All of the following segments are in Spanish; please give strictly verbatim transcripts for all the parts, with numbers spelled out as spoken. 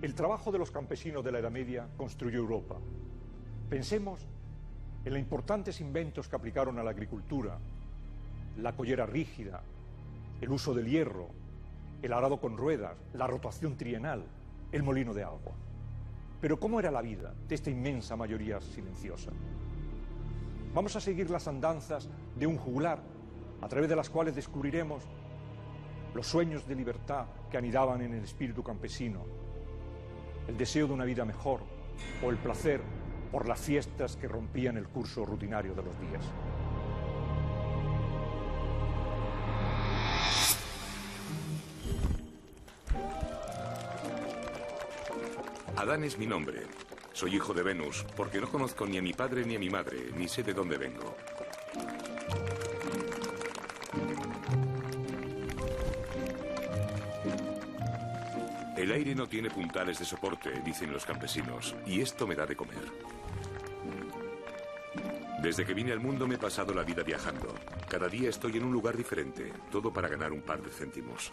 El trabajo de los campesinos de la Edad Media construyó Europa. Pensemos en los importantes inventos que aplicaron a la agricultura: la collera rígida, el uso del hierro, el arado con ruedas, la rotación trienal, el molino de agua. Pero ¿cómo era la vida de esta inmensa mayoría silenciosa? Vamos a seguir las andanzas de un juglar, a través de las cuales descubriremos los sueños de libertad que anidaban en el espíritu campesino, el deseo de una vida mejor o el placer por las fiestas que rompían el curso rutinario de los días. Adán es mi nombre. Soy hijo de Venus, porque no conozco ni a mi padre ni a mi madre, ni sé de dónde vengo. El aire no tiene puntales de soporte, dicen los campesinos, y esto me da de comer. Desde que vine al mundo me he pasado la vida viajando. Cada día estoy en un lugar diferente, todo para ganar un par de céntimos.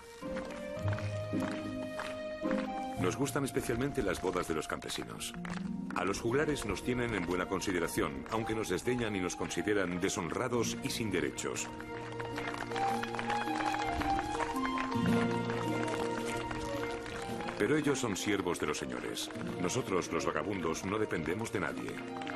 Nos gustan especialmente las bodas de los campesinos. A los juglares nos tienen en buena consideración, aunque nos desdeñan y nos consideran deshonrados y sin derechos. Pero ellos son siervos de los señores. Nosotros, los vagabundos, no dependemos de nadie.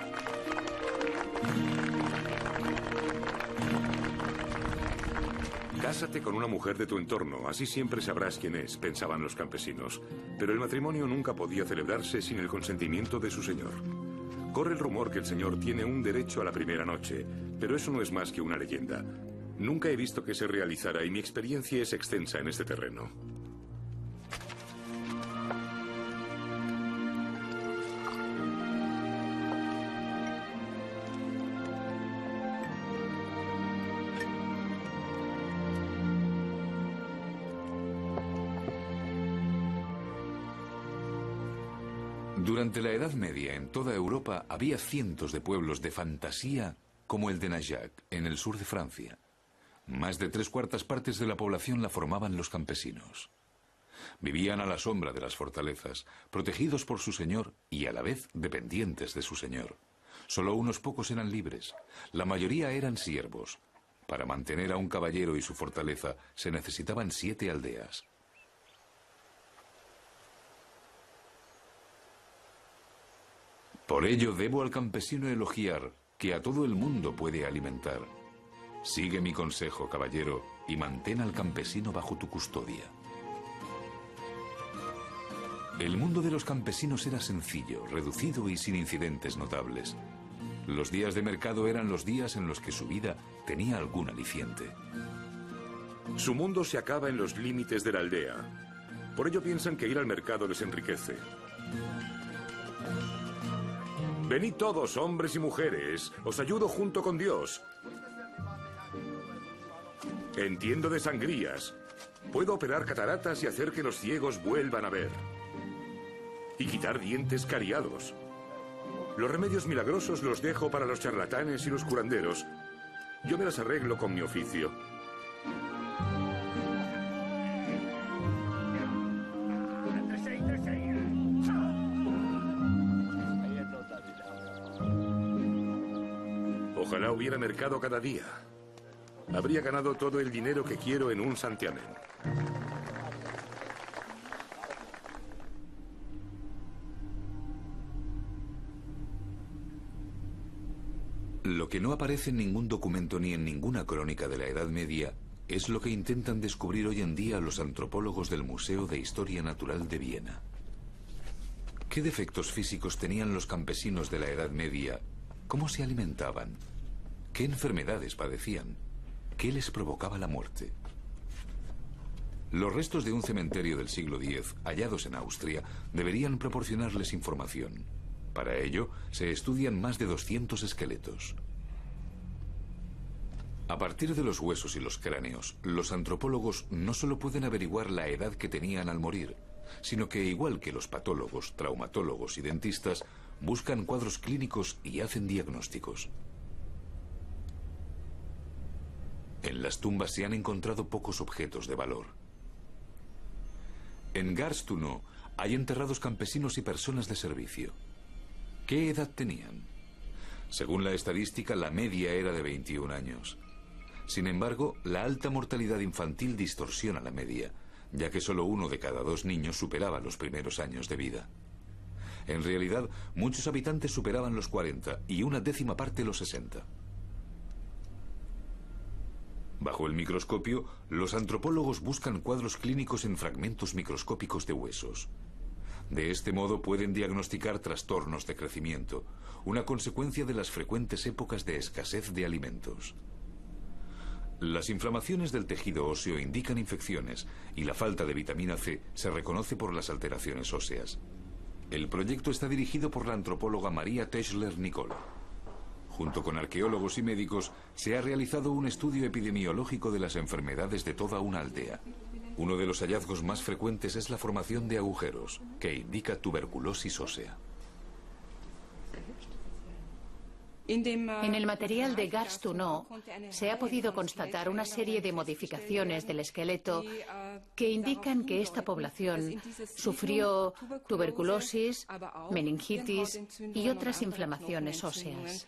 Cásate con una mujer de tu entorno, así siempre sabrás quién es, pensaban los campesinos. Pero el matrimonio nunca podía celebrarse sin el consentimiento de su señor. Corre el rumor que el señor tiene un derecho a la primera noche, pero eso no es más que una leyenda. Nunca he visto que se realizara y mi experiencia es extensa en este terreno. Durante la Edad Media, en toda Europa, había cientos de pueblos de fantasía como el de Najac, en el sur de Francia. Más de tres cuartas partes de la población la formaban los campesinos. Vivían a la sombra de las fortalezas, protegidos por su señor y a la vez dependientes de su señor. Solo unos pocos eran libres. La mayoría eran siervos. Para mantener a un caballero y su fortaleza se necesitaban siete aldeas. Por ello debo al campesino elogiar que a todo el mundo puede alimentar. Sigue mi consejo, caballero, y mantén al campesino bajo tu custodia. El mundo de los campesinos era sencillo, reducido y sin incidentes notables. Los días de mercado eran los días en los que su vida tenía algún aliciente. Su mundo se acaba en los límites de la aldea. Por ello piensan que ir al mercado les enriquece. Venid todos, hombres y mujeres, os ayudo junto con Dios. Entiendo de sangrías. Puedo operar cataratas y hacer que los ciegos vuelvan a ver. Y quitar dientes cariados. Los remedios milagrosos los dejo para los charlatanes y los curanderos. Yo me las arreglo con mi oficio. Ojalá hubiera mercado cada día. Habría ganado todo el dinero que quiero en un santiamén. Lo que no aparece en ningún documento ni en ninguna crónica de la Edad Media es lo que intentan descubrir hoy en día los antropólogos del Museo de Historia Natural de Viena. ¿Qué defectos físicos tenían los campesinos de la Edad Media? ¿Cómo se alimentaban? ¿Qué enfermedades padecían? ¿Qué les provocaba la muerte? Los restos de un cementerio del siglo diez, hallados en Austria, deberían proporcionarles información. Para ello, se estudian más de doscientos esqueletos. A partir de los huesos y los cráneos, los antropólogos no solo pueden averiguar la edad que tenían al morir, sino que, igual que los patólogos, traumatólogos y dentistas, buscan cuadros clínicos y hacen diagnósticos. En las tumbas se han encontrado pocos objetos de valor. En Garstuno hay enterrados campesinos y personas de servicio. ¿Qué edad tenían? Según la estadística, la media era de veintiún años. Sin embargo, la alta mortalidad infantil distorsiona la media, ya que solo uno de cada dos niños superaba los primeros años de vida. En realidad, muchos habitantes superaban los cuarenta y una décima parte los sesenta. Bajo el microscopio, los antropólogos buscan cuadros clínicos en fragmentos microscópicos de huesos. De este modo pueden diagnosticar trastornos de crecimiento, una consecuencia de las frecuentes épocas de escasez de alimentos. Las inflamaciones del tejido óseo indican infecciones y la falta de vitamina C se reconoce por las alteraciones óseas. El proyecto está dirigido por la antropóloga María Teschler-Nicola. Junto con arqueólogos y médicos, se ha realizado un estudio epidemiológico de las enfermedades de toda una aldea. Uno de los hallazgos más frecuentes es la formación de agujeros, que indica tuberculosis ósea. En el material de Garstunot se ha podido constatar una serie de modificaciones del esqueleto que indican que esta población sufrió tuberculosis, meningitis y otras inflamaciones óseas.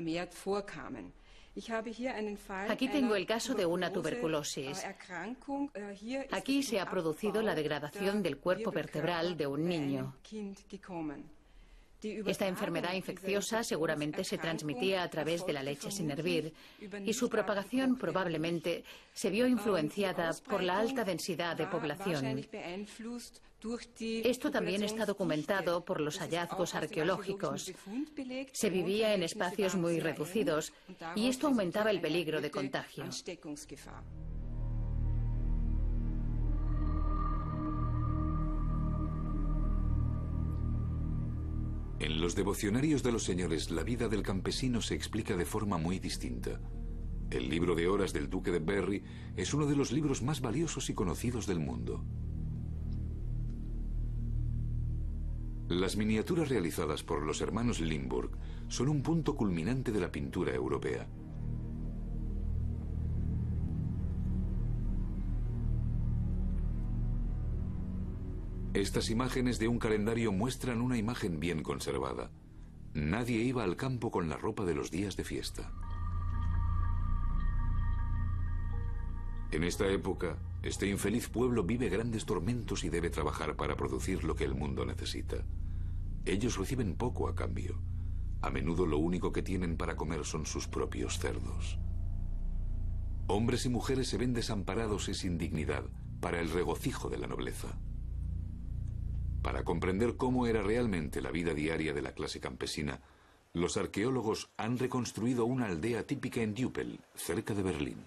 Aquí tengo el caso de una tuberculosis. Aquí se ha producido la degradación del cuerpo vertebral de un niño. Esta enfermedad infecciosa seguramente se transmitía a través de la leche sin hervir y su propagación probablemente se vio influenciada por la alta densidad de población. Esto también está documentado por los hallazgos arqueológicos. Se vivía en espacios muy reducidos y esto aumentaba el peligro de contagio. En los devocionarios de los señores, la vida del campesino se explica de forma muy distinta. El libro de horas del duque de Berry es uno de los libros más valiosos y conocidos del mundo. Las miniaturas realizadas por los hermanos Limburg son un punto culminante de la pintura europea. Estas imágenes de un calendario muestran una imagen bien conservada. Nadie iba al campo con la ropa de los días de fiesta. En esta época, este infeliz pueblo vive grandes tormentos y debe trabajar para producir lo que el mundo necesita. Ellos reciben poco a cambio. A menudo lo único que tienen para comer son sus propios cerdos. Hombres y mujeres se ven desamparados y sin dignidad para el regocijo de la nobleza. Para comprender cómo era realmente la vida diaria de la clase campesina, los arqueólogos han reconstruido una aldea típica en Düppel, cerca de Berlín.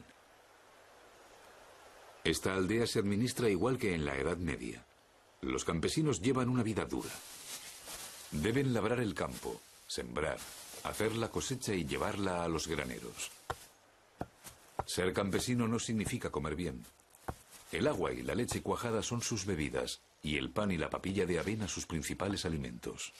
Esta aldea se administra igual que en la Edad Media. Los campesinos llevan una vida dura. Deben labrar el campo, sembrar, hacer la cosecha y llevarla a los graneros. Ser campesino no significa comer bien. El agua y la leche cuajada son sus bebidas, y el pan y la papilla de avena sus principales alimentos.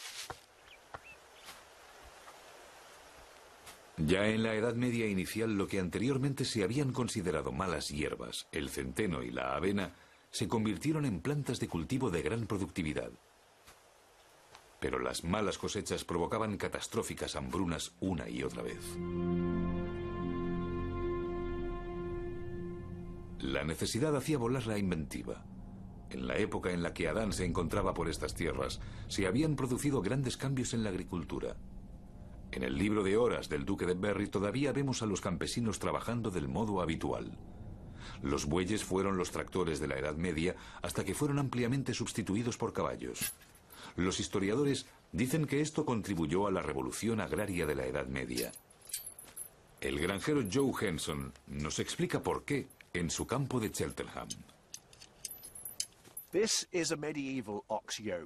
Ya en la Edad Media inicial, lo que anteriormente se habían considerado malas hierbas, el centeno y la avena, se convirtieron en plantas de cultivo de gran productividad. Pero las malas cosechas provocaban catastróficas hambrunas una y otra vez. La necesidad hacía volar la inventiva. En la época en la que Adán se encontraba por estas tierras, se habían producido grandes cambios en la agricultura. En el libro de horas del duque de Berry todavía vemos a los campesinos trabajando del modo habitual. Los bueyes fueron los tractores de la Edad Media hasta que fueron ampliamente sustituidos por caballos. Los historiadores dicen que esto contribuyó a la revolución agraria de la Edad Media. El granjero Joe Henson nos explica por qué en su campo de Cheltenham.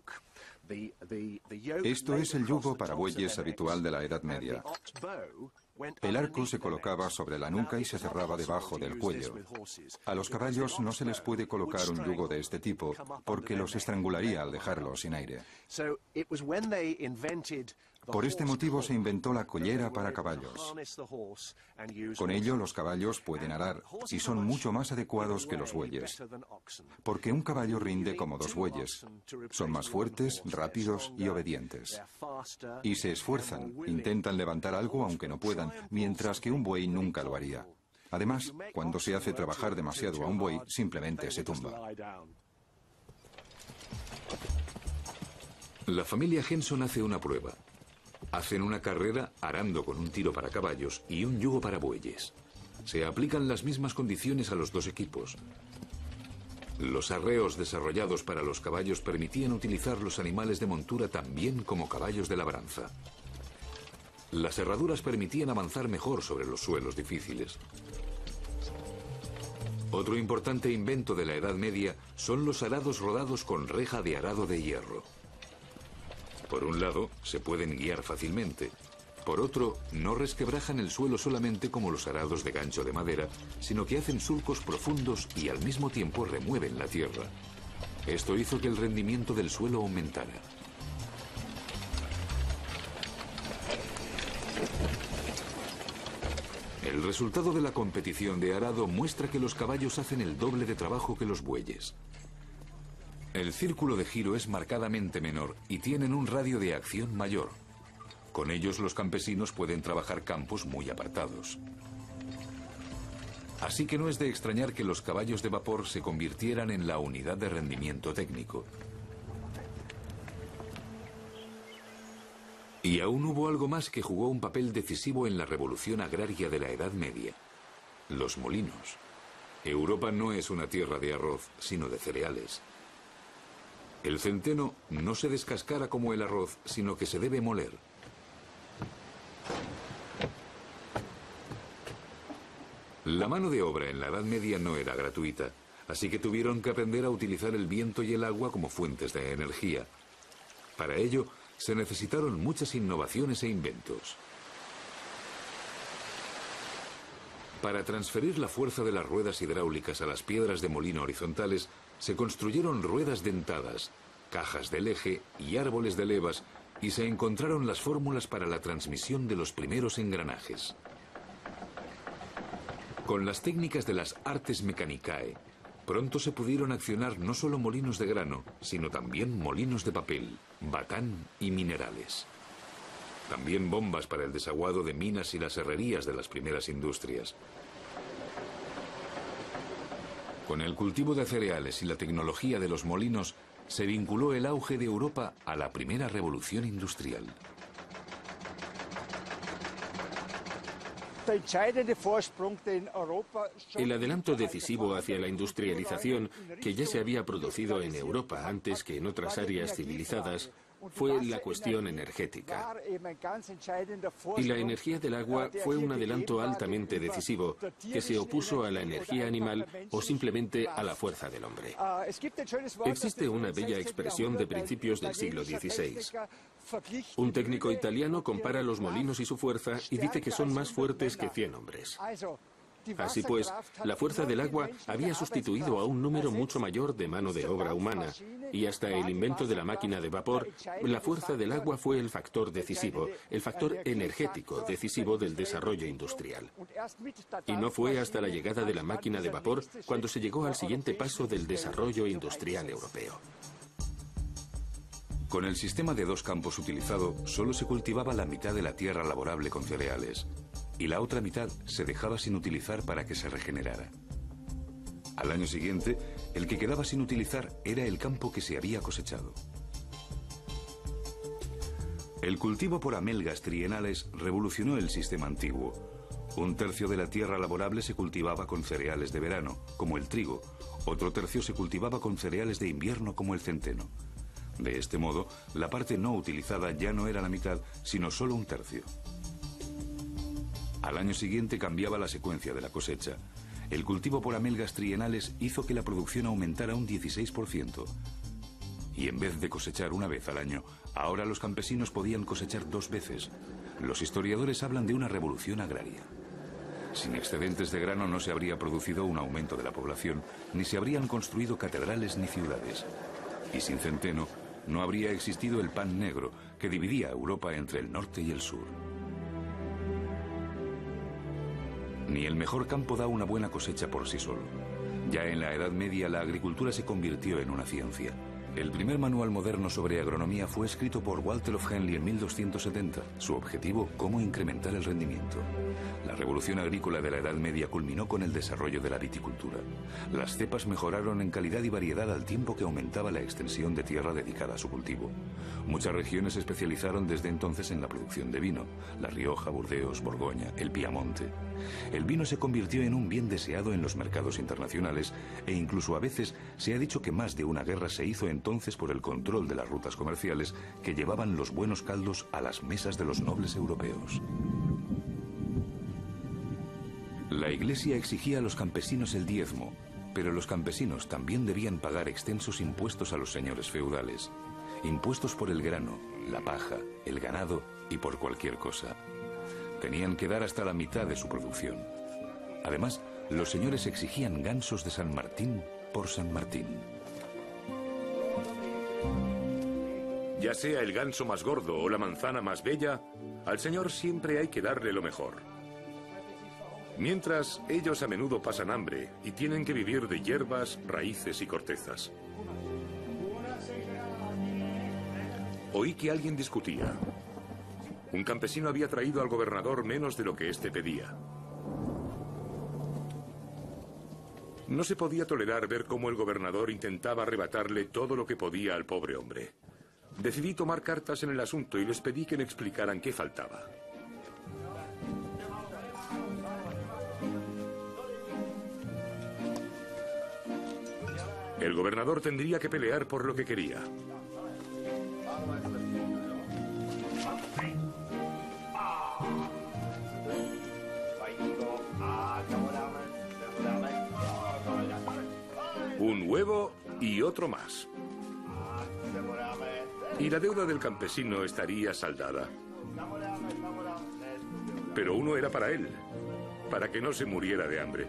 Esto es el yugo para bueyes habitual de la Edad Media. El arco se colocaba sobre la nuca y se cerraba debajo del cuello. A los caballos no se les puede colocar un yugo de este tipo porque los estrangularía al dejarlos sin aire. Por este motivo se inventó la collera para caballos. Con ello los caballos pueden arar y son mucho más adecuados que los bueyes, porque un caballo rinde como dos bueyes. Son más fuertes, rápidos y obedientes. Y se esfuerzan, intentan levantar algo aunque no puedan, mientras que un buey nunca lo haría. Además, cuando se hace trabajar demasiado a un buey, simplemente se tumba. La familia Henson hace una prueba. Hacen una carrera arando con un tiro para caballos y un yugo para bueyes. Se aplican las mismas condiciones a los dos equipos. Los arreos desarrollados para los caballos permitían utilizar los animales de montura también como caballos de labranza. Las herraduras permitían avanzar mejor sobre los suelos difíciles. Otro importante invento de la Edad Media son los arados rodados con reja de arado de hierro. Por un lado, se pueden guiar fácilmente. Por otro, no resquebrajan el suelo solamente como los arados de gancho de madera, sino que hacen surcos profundos y al mismo tiempo remueven la tierra. Esto hizo que el rendimiento del suelo aumentara. El resultado de la competición de arado muestra que los caballos hacen el doble de trabajo que los bueyes. El círculo de giro es marcadamente menor y tienen un radio de acción mayor. Con ellos los campesinos pueden trabajar campos muy apartados. Así que no es de extrañar que los caballos de vapor se convirtieran en la unidad de rendimiento técnico. Y aún hubo algo más que jugó un papel decisivo en la revolución agraria de la Edad Media: los molinos. Europa no es una tierra de arroz, sino de cereales. El centeno no se descascara como el arroz, sino que se debe moler. La mano de obra en la Edad Media no era gratuita, así que tuvieron que aprender a utilizar el viento y el agua como fuentes de energía. Para ello, se necesitaron muchas innovaciones e inventos. Para transferir la fuerza de las ruedas hidráulicas a las piedras de molino horizontales, se construyeron ruedas dentadas, cajas del eje y árboles de levas, y se encontraron las fórmulas para la transmisión de los primeros engranajes. Con las técnicas de las artes mechanicae, pronto se pudieron accionar no solo molinos de grano, sino también molinos de papel, batán y minerales. También bombas para el desaguado de minas y las herrerías de las primeras industrias. Con el cultivo de cereales y la tecnología de los molinos, se vinculó el auge de Europa a la primera revolución industrial. El adelanto decisivo hacia la industrialización, que ya se había producido en Europa antes que en otras áreas civilizadas, fue la cuestión energética. Y la energía del agua fue un adelanto altamente decisivo, que se opuso a la energía animal o simplemente a la fuerza del hombre. Existe una bella expresión de principios del siglo dieciséis. Un técnico italiano compara los molinos y su fuerza y dice que son más fuertes que cien hombres. Así pues, la fuerza del agua había sustituido a un número mucho mayor de mano de obra humana, y hasta el invento de la máquina de vapor, la fuerza del agua fue el factor decisivo, el factor energético decisivo del desarrollo industrial. Y no fue hasta la llegada de la máquina de vapor cuando se llegó al siguiente paso del desarrollo industrial europeo. Con el sistema de dos campos utilizado, solo se cultivaba la mitad de la tierra laborable con cereales, y la otra mitad se dejaba sin utilizar para que se regenerara. Al año siguiente, el que quedaba sin utilizar era el campo que se había cosechado. El cultivo por amelgas trienales revolucionó el sistema antiguo. Un tercio de la tierra laborable se cultivaba con cereales de verano, como el trigo. Otro tercio se cultivaba con cereales de invierno, como el centeno. De este modo, la parte no utilizada ya no era la mitad, sino solo un tercio. Al año siguiente cambiaba la secuencia de la cosecha. El cultivo por amelgas trienales hizo que la producción aumentara un dieciséis por ciento. Y en vez de cosechar una vez al año, ahora los campesinos podían cosechar dos veces. Los historiadores hablan de una revolución agraria. Sin excedentes de grano no se habría producido un aumento de la población, ni se habrían construido catedrales ni ciudades. Y sin centeno, no habría existido el pan negro, que dividía a Europa entre el norte y el sur. Ni el mejor campo da una buena cosecha por sí solo. Ya en la Edad Media la agricultura se convirtió en una ciencia. El primer manual moderno sobre agronomía fue escrito por Walter of Henley en mil doscientos setenta. Su objetivo, cómo incrementar el rendimiento. La revolución agrícola de la Edad Media culminó con el desarrollo de la viticultura. Las cepas mejoraron en calidad y variedad al tiempo que aumentaba la extensión de tierra dedicada a su cultivo. Muchas regiones se especializaron desde entonces en la producción de vino: La Rioja, Burdeos, Borgoña, el Piamonte. El vino se convirtió en un bien deseado en los mercados internacionales e incluso a veces se ha dicho que más de una guerra se hizo entonces por el control de las rutas comerciales que llevaban los buenos caldos a las mesas de los nobles europeos. La Iglesia exigía a los campesinos el diezmo, pero los campesinos también debían pagar extensos impuestos a los señores feudales. Impuestos por el grano, la paja, el ganado y por cualquier cosa. Tenían que dar hasta la mitad de su producción. Además, los señores exigían gansos de San Martín por San Martín. Ya sea el ganso más gordo o la manzana más bella, al señor siempre hay que darle lo mejor. Mientras, ellos a menudo pasan hambre y tienen que vivir de hierbas, raíces y cortezas. Oí que alguien discutía. Un campesino había traído al gobernador menos de lo que éste pedía. No se podía tolerar ver cómo el gobernador intentaba arrebatarle todo lo que podía al pobre hombre. Decidí tomar cartas en el asunto y les pedí que me explicaran qué faltaba. El gobernador tendría que pelear por lo que quería. Un huevo y otro más. Y la deuda del campesino estaría saldada. Pero uno era para él, para que no se muriera de hambre.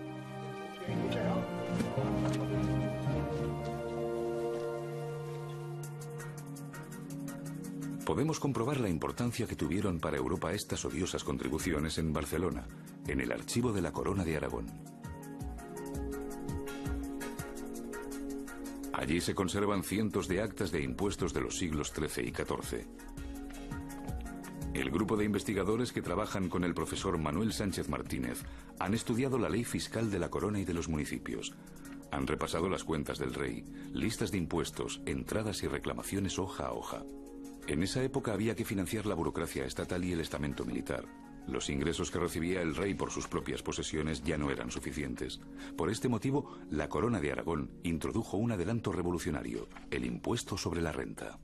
Podemos comprobar la importancia que tuvieron para Europa estas odiosas contribuciones en Barcelona, en el archivo de la Corona de Aragón. Allí se conservan cientos de actas de impuestos de los siglos trece y catorce. El grupo de investigadores que trabajan con el profesor Manuel Sánchez Martínez han estudiado la ley fiscal de la Corona y de los municipios. Han repasado las cuentas del rey, listas de impuestos, entradas y reclamaciones hoja a hoja. En esa época había que financiar la burocracia estatal y el estamento militar. Los ingresos que recibía el rey por sus propias posesiones ya no eran suficientes. Por este motivo, la Corona de Aragón introdujo un adelanto revolucionario, el impuesto sobre la renta.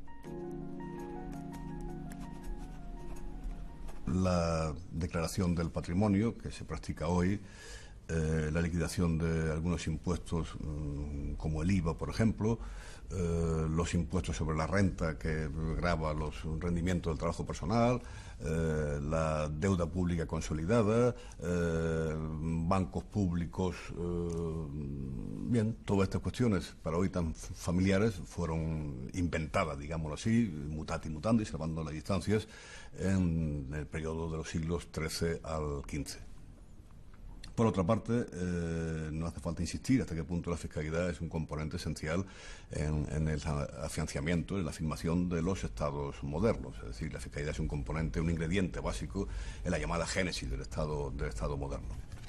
La declaración del patrimonio que se practica hoy, eh, la liquidación de algunos impuestos mmm, como el I V A, por ejemplo, eh, los impuestos sobre la renta que grava los rendimientos del trabajo personal, eh, la deuda pública consolidada, eh, bancos públicos, eh, bien, todas estas cuestiones para hoy tan familiares fueron inventadas, digámoslo así, mutati mutandi, salvando las distancias, en el periodo de los siglos trece al quince. Por otra parte, eh, no hace falta insistir hasta qué punto la fiscalidad es un componente esencial en, en el afianzamiento, en la afirmación de los estados modernos. Es decir, la fiscalidad es un componente, un ingrediente básico en la llamada génesis del estado, del estado moderno.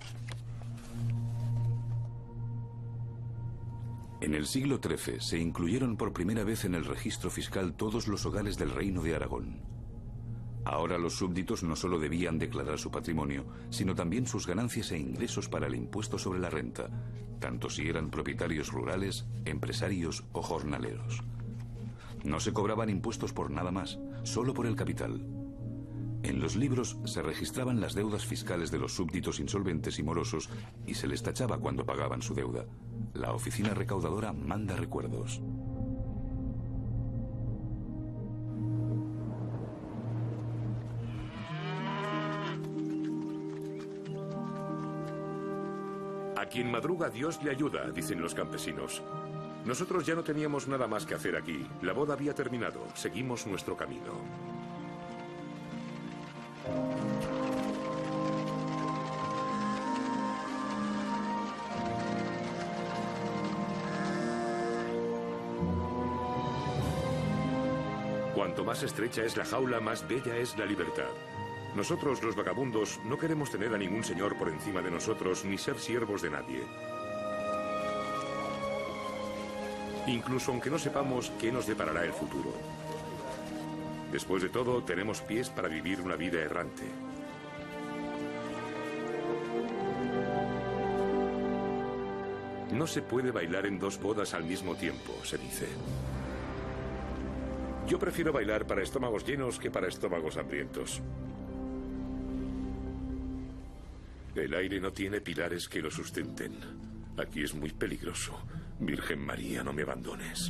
En el siglo trece se incluyeron por primera vez en el registro fiscal todos los hogares del Reino de Aragón. Ahora los súbditos no solo debían declarar su patrimonio, sino también sus ganancias e ingresos para el impuesto sobre la renta, tanto si eran propietarios rurales, empresarios o jornaleros. No se cobraban impuestos por nada más, solo por el capital. En los libros se registraban las deudas fiscales de los súbditos insolventes y morosos y se les tachaba cuando pagaban su deuda. La oficina recaudadora manda recuerdos. A quien madruga, Dios le ayuda, dicen los campesinos. Nosotros ya no teníamos nada más que hacer aquí. La boda había terminado. Seguimos nuestro camino. Cuanto más estrecha es la jaula, más bella es la libertad. Nosotros, los vagabundos, no queremos tener a ningún señor por encima de nosotros ni ser siervos de nadie. Incluso aunque no sepamos qué nos deparará el futuro. Después de todo, tenemos pies para vivir una vida errante. No se puede bailar en dos bodas al mismo tiempo, se dice. Yo prefiero bailar para estómagos llenos que para estómagos hambrientos. El aire no tiene pilares que lo sustenten. Aquí es muy peligroso. Virgen María, no me abandones.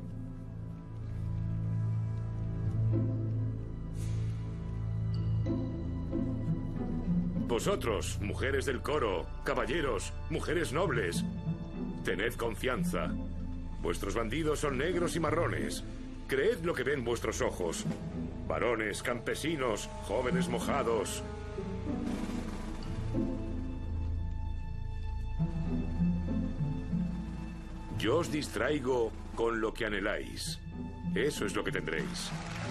Vosotros, mujeres del coro, caballeros, mujeres nobles, tened confianza. Vuestros bandidos son negros y marrones. Creed lo que ven vuestros ojos. Varones, campesinos, jóvenes mojados. Yo os distraigo con lo que anheláis. Eso es lo que tendréis.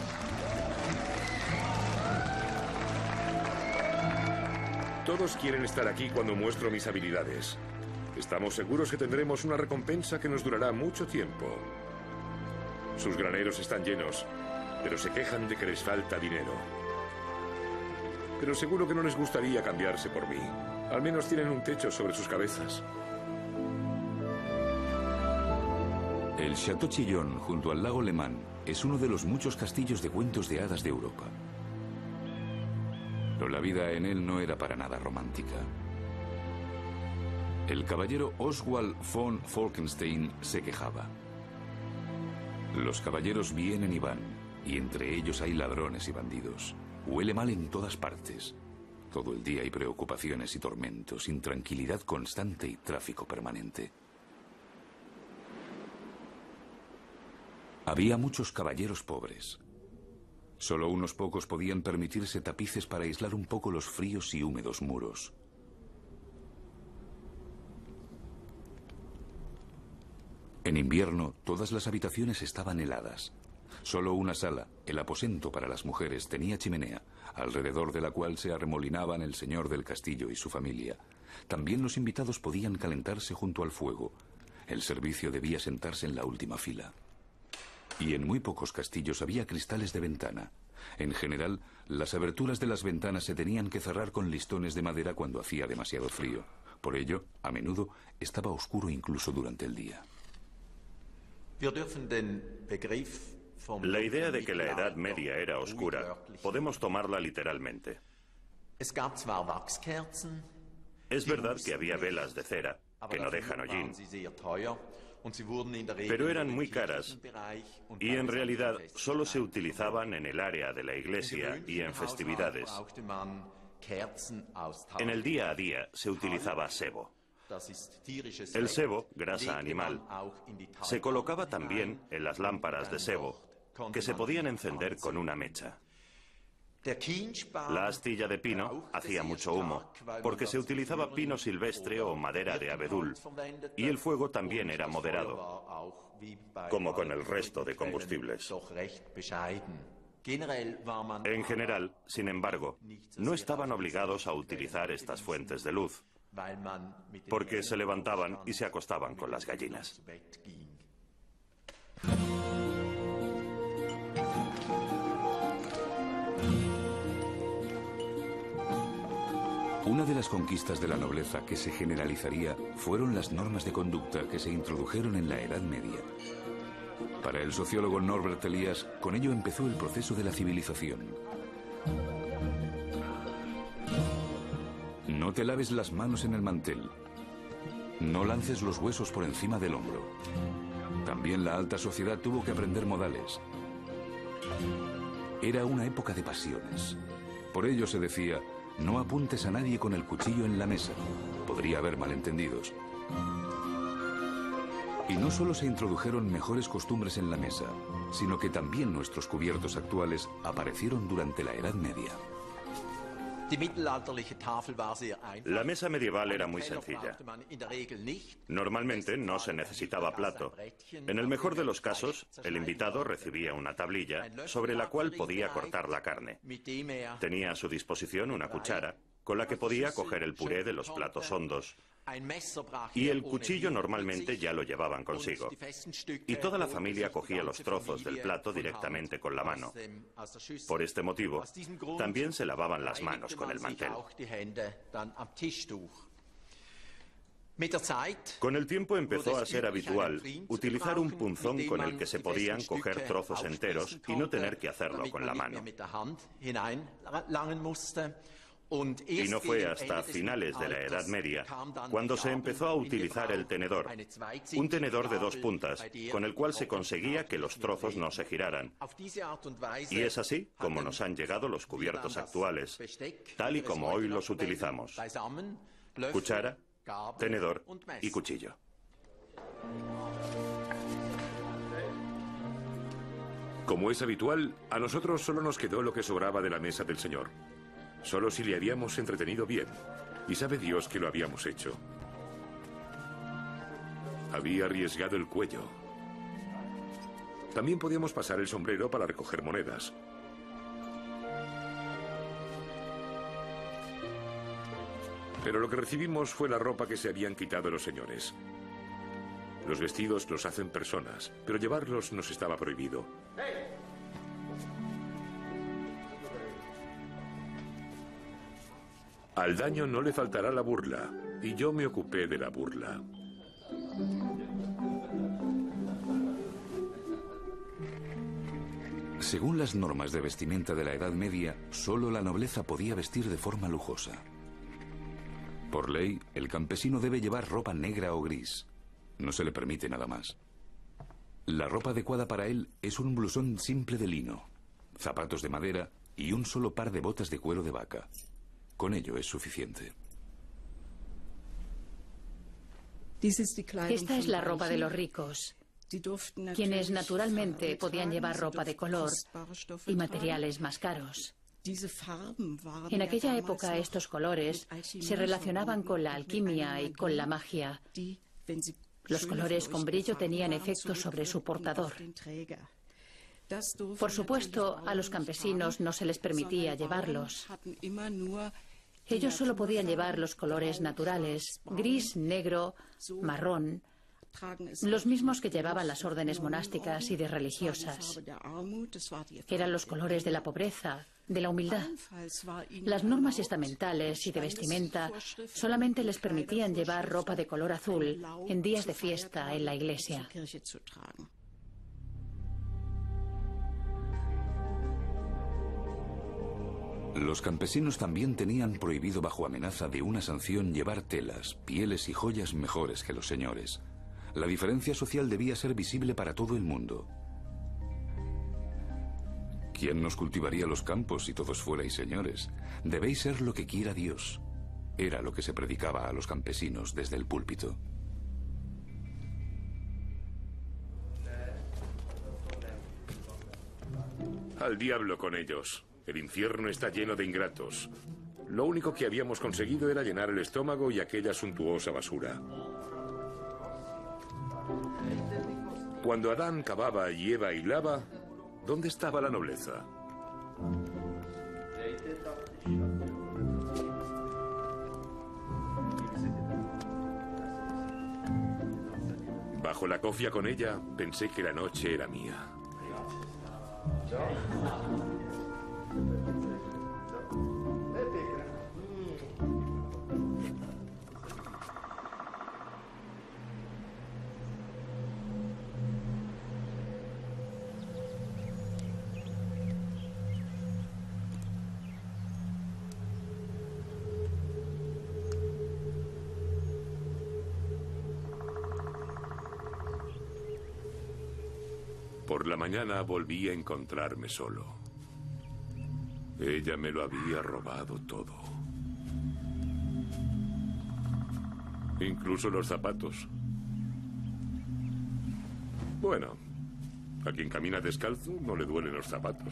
Todos quieren estar aquí cuando muestro mis habilidades. Estamos seguros que tendremos una recompensa que nos durará mucho tiempo. Sus graneros están llenos, pero se quejan de que les falta dinero. Pero seguro que no les gustaría cambiarse por mí. Al menos tienen un techo sobre sus cabezas. El Château Chillon, junto al lago Le Mans, es uno de los muchos castillos de cuentos de hadas de Europa. Pero la vida en él no era para nada romántica. El caballero Oswald von Falkenstein se quejaba. Los caballeros vienen y van, y entre ellos hay ladrones y bandidos. Huele mal en todas partes. Todo el día hay preocupaciones y tormentos, intranquilidad constante y tráfico permanente. Había muchos caballeros pobres. Solo unos pocos podían permitirse tapices para aislar un poco los fríos y húmedos muros. En invierno, todas las habitaciones estaban heladas. Solo una sala, el aposento para las mujeres, tenía chimenea, alrededor de la cual se arremolinaban el señor del castillo y su familia. También los invitados podían calentarse junto al fuego. El servicio debía sentarse en la última fila. Y en muy pocos castillos había cristales de ventana. En general, las aberturas de las ventanas se tenían que cerrar con listones de madera cuando hacía demasiado frío. Por ello, a menudo, estaba oscuro incluso durante el día. La idea de que la Edad Media era oscura, podemos tomarla literalmente. Es verdad que había velas de cera, que no dejan hollín, pero eran muy caras y en realidad solo se utilizaban en el área de la iglesia y en festividades. En el día a día se utilizaba sebo. El sebo, grasa animal, se colocaba también en las lámparas de sebo, que se podían encender con una mecha. La astilla de pino hacía mucho humo, porque se utilizaba pino silvestre o madera de abedul, y el fuego también era moderado, como con el resto de combustibles. En general, sin embargo, no estaban obligados a utilizar estas fuentes de luz, porque se levantaban y se acostaban con las gallinas. Una de las conquistas de la nobleza que se generalizaría fueron las normas de conducta que se introdujeron en la Edad Media. Para el sociólogo Norbert Elias, con ello empezó el proceso de la civilización. No te laves las manos en el mantel. No lances los huesos por encima del hombro. También la alta sociedad tuvo que aprender modales. Era una época de pasiones. Por ello se decía, No apuntes a nadie con el cuchillo en la mesa. Podría haber malentendidos. Y no solo se introdujeron mejores costumbres en la mesa, sino que también nuestros cubiertos actuales aparecieron durante la Edad Media. La mesa medieval era muy sencilla. Normalmente no se necesitaba plato. En el mejor de los casos, el invitado recibía una tablilla sobre la cual podía cortar la carne. Tenía a su disposición una cuchara con la que podía coger el puré de los platos hondos. Y el cuchillo normalmente ya lo llevaban consigo. Y toda la familia cogía los trozos del plato directamente con la mano. Por este motivo, también se lavaban las manos con el mantel. Con el tiempo empezó a ser habitual utilizar un punzón con el que se podían coger trozos enteros y no tener que hacerlo con la mano. Y no fue hasta finales de la Edad Media cuando se empezó a utilizar el tenedor, un tenedor de dos puntas, con el cual se conseguía que los trozos no se giraran. Y es así como nos han llegado los cubiertos actuales, tal y como hoy los utilizamos: cuchara, tenedor y cuchillo. Como es habitual, a nosotros solo nos quedó lo que sobraba de la mesa del Señor. Solo si le habíamos entretenido bien, y sabe Dios que lo habíamos hecho. Había arriesgado el cuello. También podíamos pasar el sombrero para recoger monedas. Pero lo que recibimos fue la ropa que se habían quitado los señores. Los vestidos los hacen personas, pero llevarlos nos estaba prohibido. Al daño no le faltará la burla, y yo me ocupé de la burla. Según las normas de vestimenta de la Edad Media, solo la nobleza podía vestir de forma lujosa. Por ley, el campesino debe llevar ropa negra o gris. No se le permite nada más. La ropa adecuada para él es un blusón simple de lino, zapatos de madera y un solo par de botas de cuero de vaca. Con ello es suficiente. Esta es la ropa de los ricos, quienes naturalmente podían llevar ropa de color y materiales más caros. En aquella época estos colores se relacionaban con la alquimia y con la magia. Los colores con brillo tenían efecto sobre su portador. Por supuesto, a los campesinos no se les permitía llevarlos. Ellos solo podían llevar los colores naturales, gris, negro, marrón, los mismos que llevaban las órdenes monásticas y de religiosas. Eran los colores de la pobreza, de la humildad. Las normas estamentales y de vestimenta solamente les permitían llevar ropa de color azul en días de fiesta en la iglesia. Los campesinos también tenían prohibido bajo amenaza de una sanción llevar telas, pieles y joyas mejores que los señores. La diferencia social debía ser visible para todo el mundo. ¿Quién nos cultivaría los campos si todos fuerais señores? Debéis ser lo que quiera Dios. Era lo que se predicaba a los campesinos desde el púlpito. Al diablo con ellos. El infierno está lleno de ingratos. Lo único que habíamos conseguido era llenar el estómago y aquella suntuosa basura. Cuando Adán cavaba y Eva hilaba, ¿dónde estaba la nobleza? Bajo la cofia con ella, pensé que la noche era mía. Por la mañana volví a encontrarme solo. Ella me lo había robado todo. Incluso los zapatos. Bueno, a quien camina descalzo no le duelen los zapatos.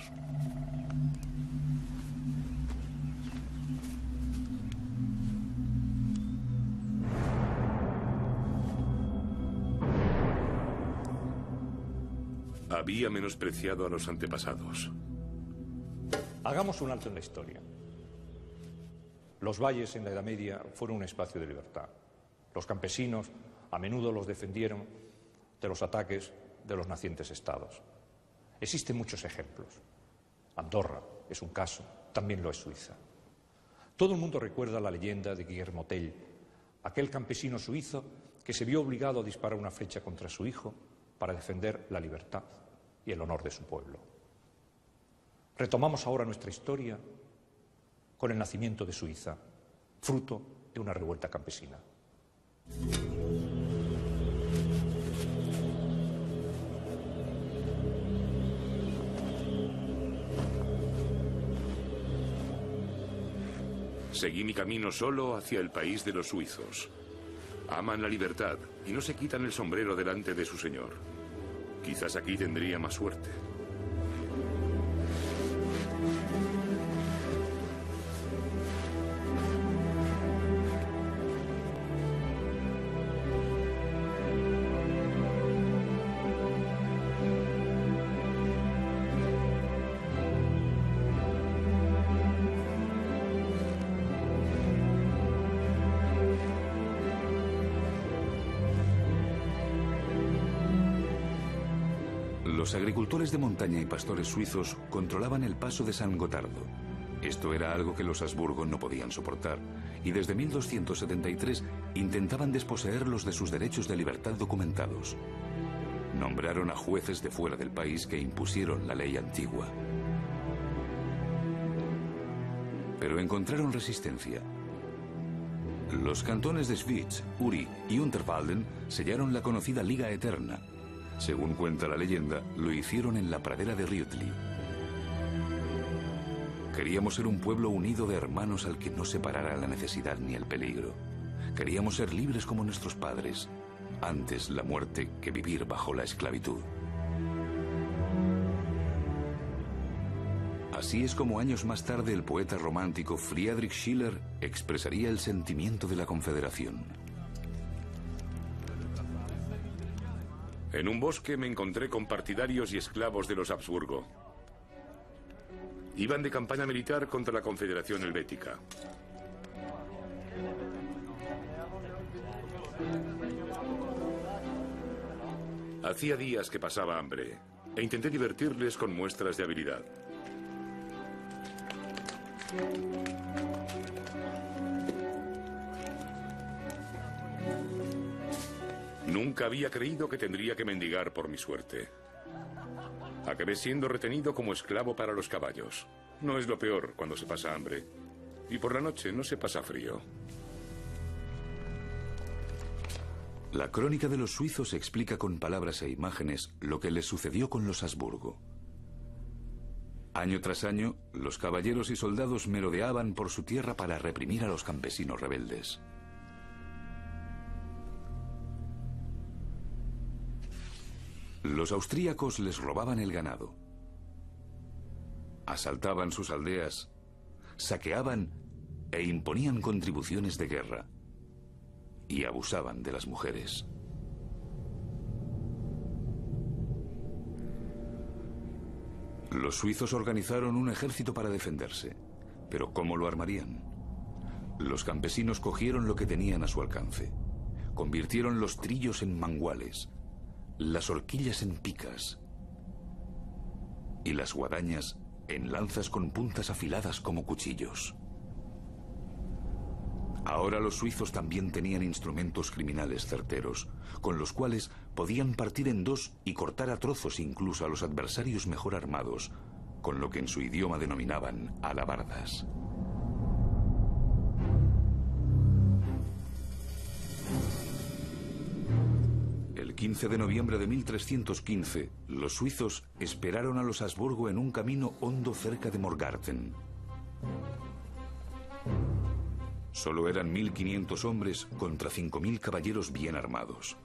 Había menospreciado a los antepasados. Hagamos un alto en la historia. Los valles en la Edad Media fueron un espacio de libertad. Los campesinos a menudo los defendieron de los ataques de los nacientes estados. Existen muchos ejemplos. Andorra es un caso, también lo es Suiza. Todo el mundo recuerda la leyenda de Guillermo Tell, aquel campesino suizo que se vio obligado a disparar una flecha contra su hijo para defender la libertad y el honor de su pueblo. Retomamos ahora nuestra historia con el nacimiento de Suiza, fruto de una revuelta campesina. Seguí mi camino solo hacia el país de los suizos. Aman la libertad y no se quitan el sombrero delante de su señor. Quizás aquí tendría más suerte. Los agricultores de montaña y pastores suizos controlaban el paso de San Gotardo. Esto era algo que los Habsburgo no podían soportar, y desde mil doscientos setenta y tres intentaban desposeerlos de sus derechos de libertad documentados. Nombraron a jueces de fuera del país que impusieron la ley antigua. Pero encontraron resistencia. Los cantones de Schwyz, Uri y Unterwalden sellaron la conocida Liga Eterna. Según cuenta la leyenda, lo hicieron en la pradera de Riutli. Queríamos ser un pueblo unido de hermanos al que no separara la necesidad ni el peligro. Queríamos ser libres como nuestros padres, antes la muerte que vivir bajo la esclavitud. Así es como años más tarde el poeta romántico Friedrich Schiller expresaría el sentimiento de la Confederación. En un bosque me encontré con partidarios y esclavos de los Habsburgo. Iban de campaña militar contra la Confederación Helvética. Hacía días que pasaba hambre e intenté divertirles con muestras de habilidad. Nunca había creído que tendría que mendigar por mi suerte. Acabé siendo retenido como esclavo para los caballos. No es lo peor cuando se pasa hambre. Y por la noche no se pasa frío. La crónica de los suizos explica con palabras e imágenes lo que les sucedió con los Habsburgo. Año tras año, los caballeros y soldados merodeaban por su tierra para reprimir a los campesinos rebeldes. Los austríacos les robaban el ganado, asaltaban sus aldeas, saqueaban e imponían contribuciones de guerra y abusaban de las mujeres. Los suizos organizaron un ejército para defenderse, pero ¿cómo lo armarían? Los campesinos cogieron lo que tenían a su alcance, convirtieron los trillos en manguales, las horquillas en picas y las guadañas en lanzas con puntas afiladas como cuchillos. Ahora los suizos también tenían instrumentos criminales certeros, con los cuales podían partir en dos y cortar a trozos incluso a los adversarios mejor armados, con lo que en su idioma denominaban alabardas. El quince de noviembre de mil trescientos quince, los suizos esperaron a los Habsburgo en un camino hondo cerca de Morgarten. Solo eran mil quinientos hombres contra cinco mil caballeros bien armados.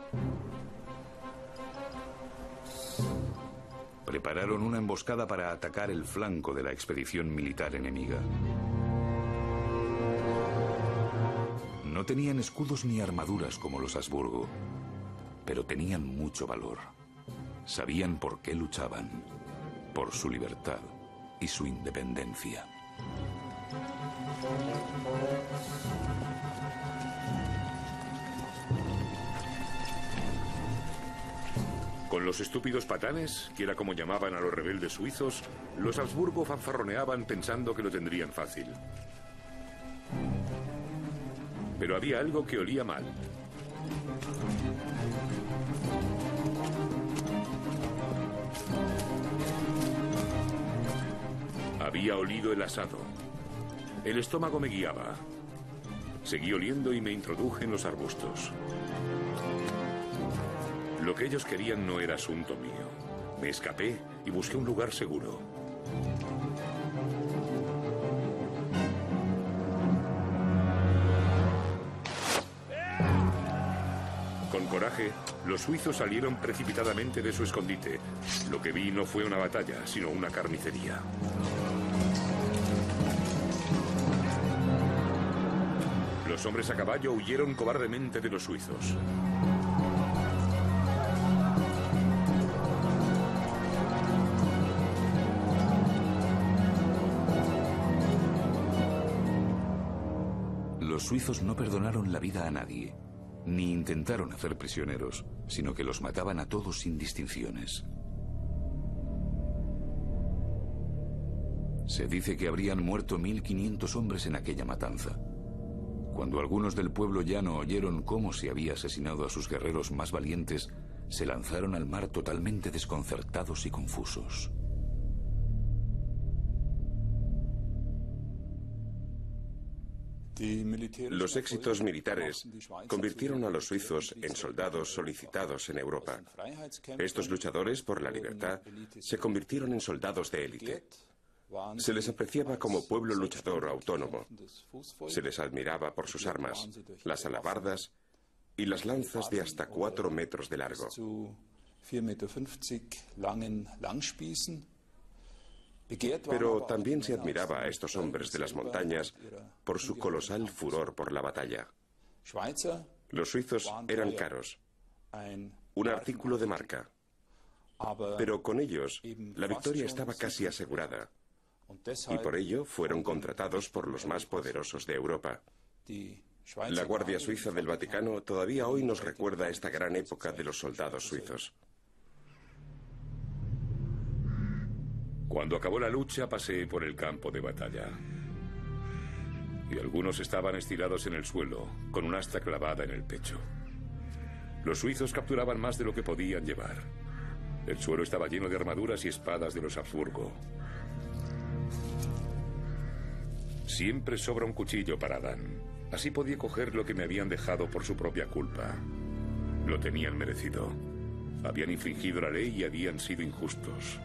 Prepararon una emboscada para atacar el flanco de la expedición militar enemiga. No tenían escudos ni armaduras como los Habsburgo, pero tenían mucho valor. Sabían por qué luchaban, por su libertad y su independencia. Con los estúpidos patanes, que era como llamaban a los rebeldes suizos, los Habsburgo fanfarroneaban pensando que lo tendrían fácil. Pero había algo que olía mal. Había olido el asado. El estómago me guiaba. Seguí oliendo y me introduje en los arbustos. Lo que ellos querían no era asunto mío. Me escapé y busqué un lugar seguro. Con coraje, los suizos salieron precipitadamente de su escondite. Lo que vi no fue una batalla, sino una carnicería. Los hombres a caballo huyeron cobardemente de los suizos. Los suizos no perdonaron la vida a nadie, ni intentaron hacer prisioneros, sino que los mataban a todos sin distinciones. Se dice que habrían muerto mil quinientos hombres en aquella matanza. Cuando algunos del pueblo llano oyeron cómo se había asesinado a sus guerreros más valientes, se lanzaron al mar totalmente desconcertados y confusos. Los éxitos militares convirtieron a los suizos en soldados solicitados en Europa. Estos luchadores por la libertad se convirtieron en soldados de élite. Se les apreciaba como pueblo luchador autónomo. Se les admiraba por sus armas, las alabardas y las lanzas de hasta cuatro metros de largo. Pero también se admiraba a estos hombres de las montañas por su colosal furor por la batalla. Los suizos eran caros, un artículo de marca, pero con ellos la victoria estaba casi asegurada, y por ello fueron contratados por los más poderosos de Europa. La Guardia Suiza del Vaticano todavía hoy nos recuerda esta gran época de los soldados suizos. Cuando acabó la lucha pasé por el campo de batalla. Y algunos estaban estirados en el suelo, con un asta clavada en el pecho. Los suizos capturaban más de lo que podían llevar. El suelo estaba lleno de armaduras y espadas de los Habsburgo. Siempre sobra un cuchillo para Adán. Así podía coger lo que me habían dejado por su propia culpa. Lo tenían merecido. Habían infringido la ley y habían sido injustos.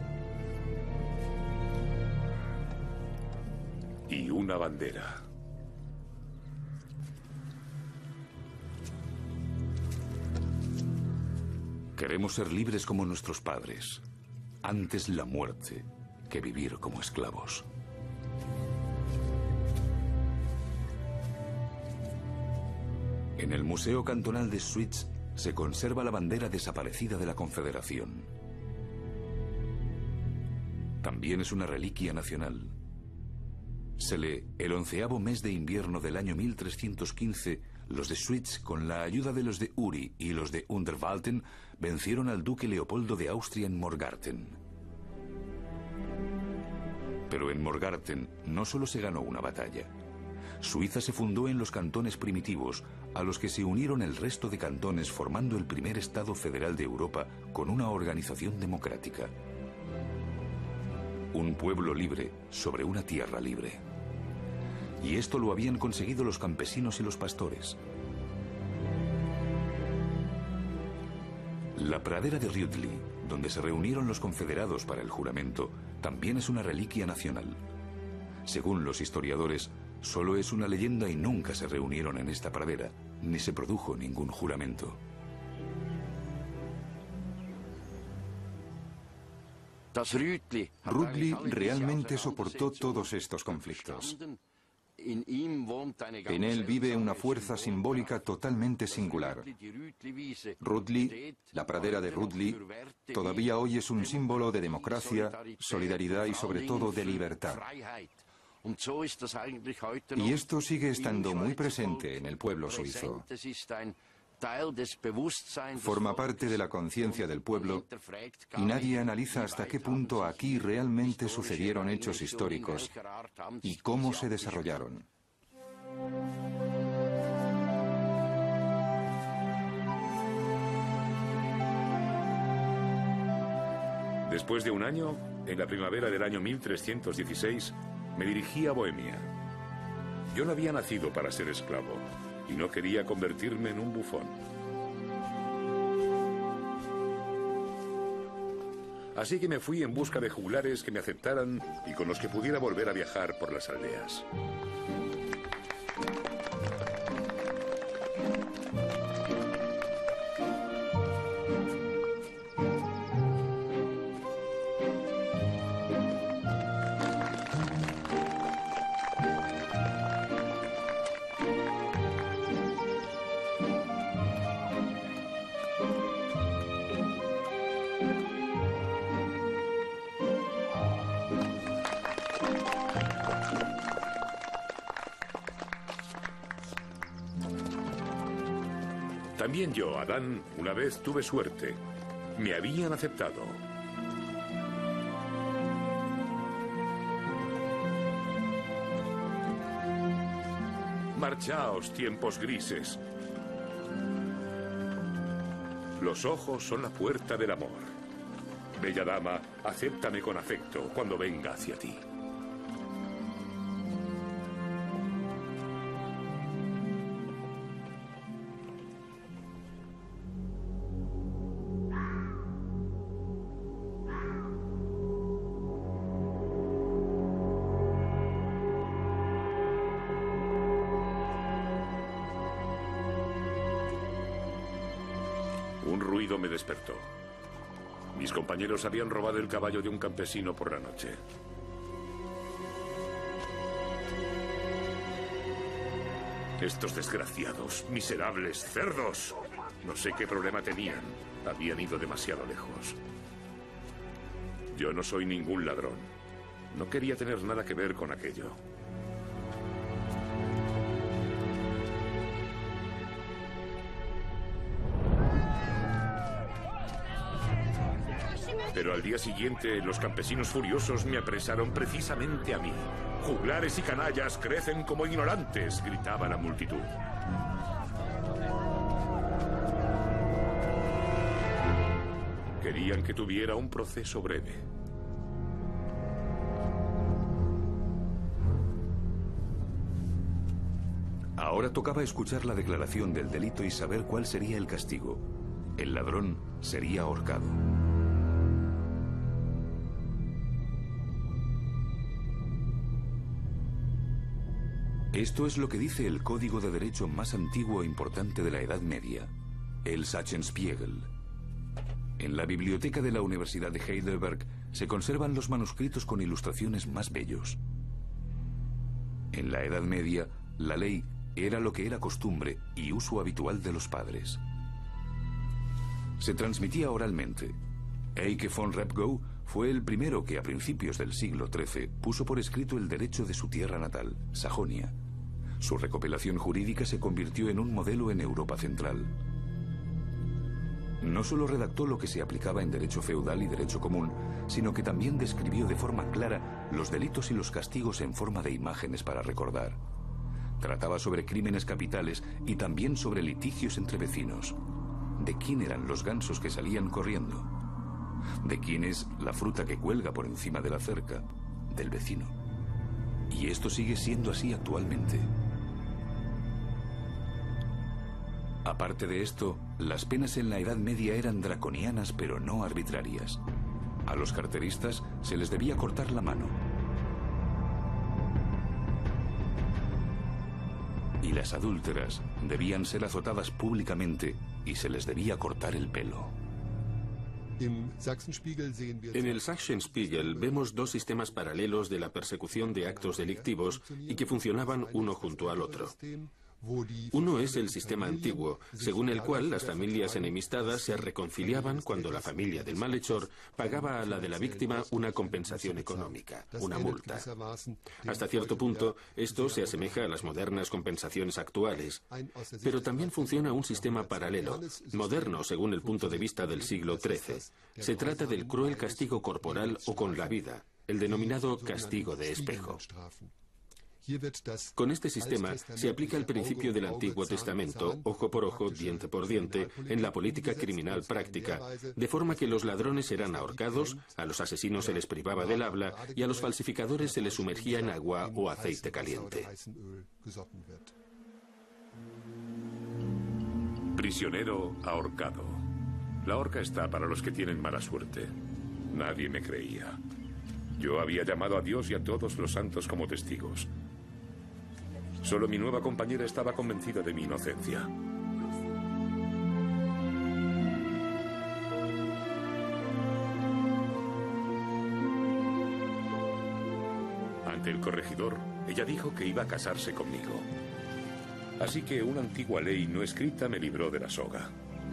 Y una bandera. Queremos ser libres como nuestros padres. Antes la muerte que vivir como esclavos. En el Museo Cantonal de Schwyz se conserva la bandera desaparecida de la Confederación. También es una reliquia nacional. Se lee: el onceavo mes de invierno del año mil trescientos quince, los de Schwyz, con la ayuda de los de Uri y los de Unterwalden, vencieron al duque Leopoldo de Austria en Morgarten. Pero en Morgarten no solo se ganó una batalla. Suiza se fundó en los cantones primitivos, a los que se unieron el resto de cantones, formando el primer Estado federal de Europa con una organización democrática. Un pueblo libre sobre una tierra libre. Y esto lo habían conseguido los campesinos y los pastores. La pradera de Rütli, donde se reunieron los confederados para el juramento, también es una reliquia nacional. Según los historiadores, solo es una leyenda y nunca se reunieron en esta pradera, ni se produjo ningún juramento. Rudli realmente soportó todos estos conflictos. En él vive una fuerza simbólica totalmente singular. Rudli, la pradera de Rudli, todavía hoy es un símbolo de democracia, solidaridad y sobre todo de libertad. Y esto sigue estando muy presente en el pueblo suizo. Forma parte de la conciencia del pueblo y nadie analiza hasta qué punto aquí realmente sucedieron hechos históricos y cómo se desarrollaron. Después de un año, en la primavera del año mil trescientos dieciséis, me dirigí a Bohemia. Yo no había nacido para ser esclavo y no quería convertirme en un bufón. Así que me fui en busca de juglares que me aceptaran y con los que pudiera volver a viajar por las aldeas. También yo, Adán, una vez tuve suerte. Me habían aceptado. Marchaos, tiempos grises. Los ojos son la puerta del amor. Bella dama, acéptame con afecto cuando venga hacia ti. Un ruido me despertó. Mis compañeros habían robado el caballo de un campesino por la noche. Estos desgraciados, miserables cerdos. No sé qué problema tenían. Habían ido demasiado lejos. Yo no soy ningún ladrón. No quería tener nada que ver con aquello. Pero al día siguiente, los campesinos furiosos me apresaron precisamente a mí. Juglares y canallas crecen como ignorantes, gritaba la multitud. Querían que tuviera un proceso breve. Ahora tocaba escuchar la declaración del delito y saber cuál sería el castigo. El ladrón sería ahorcado. Esto es lo que dice el código de derecho más antiguo e importante de la Edad Media, el Sachenspiegel. En la biblioteca de la Universidad de Heidelberg se conservan los manuscritos con ilustraciones más bellos. En la Edad Media, la ley era lo que era costumbre y uso habitual de los padres. Se transmitía oralmente. Eike von Repgow fue el primero que a principios del siglo trece puso por escrito el derecho de su tierra natal, Sajonia. Su recopilación jurídica se convirtió en un modelo en Europa Central. No solo redactó lo que se aplicaba en derecho feudal y derecho común, sino que también describió de forma clara los delitos y los castigos en forma de imágenes para recordar. Trataba sobre crímenes capitales y también sobre litigios entre vecinos. ¿De quién eran los gansos que salían corriendo? ¿De quién es la fruta que cuelga por encima de la cerca? Del vecino. Y esto sigue siendo así actualmente. Aparte de esto, las penas en la Edad Media eran draconianas pero no arbitrarias. A los carteristas se les debía cortar la mano. y las adúlteras debían ser azotadas públicamente y se les debía cortar el pelo. En el Sachsenspiegel vemos dos sistemas paralelos de la persecución de actos delictivos y que funcionaban uno junto al otro. Uno es el sistema antiguo, según el cual las familias enemistadas se reconciliaban cuando la familia del malhechor pagaba a la de la víctima una compensación económica, una multa. Hasta cierto punto, esto se asemeja a las modernas compensaciones actuales, pero también funciona un sistema paralelo, moderno según el punto de vista del siglo trece. Se trata del cruel castigo corporal o con la vida, el denominado castigo de espejo. Con este sistema se aplica el principio del Antiguo Testamento, ojo por ojo, diente por diente, en la política criminal práctica, de forma que los ladrones eran ahorcados, a los asesinos se les privaba del habla y a los falsificadores se les sumergía en agua o aceite caliente. Prisionero ahorcado. La horca está para los que tienen mala suerte. Nadie me creía. Yo había llamado a Dios y a todos los santos como testigos. Solo mi nueva compañera estaba convencida de mi inocencia. Ante el corregidor, ella dijo que iba a casarse conmigo. Así que una antigua ley no escrita me libró de la soga.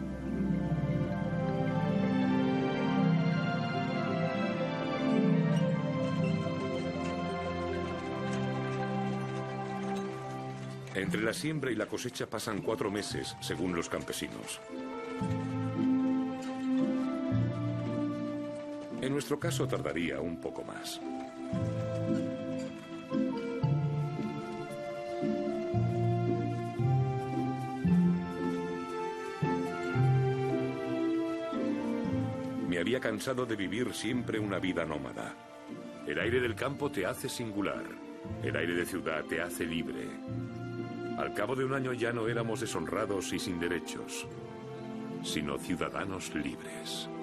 Entre la siembra y la cosecha pasan cuatro meses, según los campesinos. En nuestro caso tardaría un poco más. Me había cansado de vivir siempre una vida nómada. El aire del campo te hace singular. El aire de ciudad te hace libre. Al cabo de un año ya no éramos deshonrados y sin derechos, sino ciudadanos libres.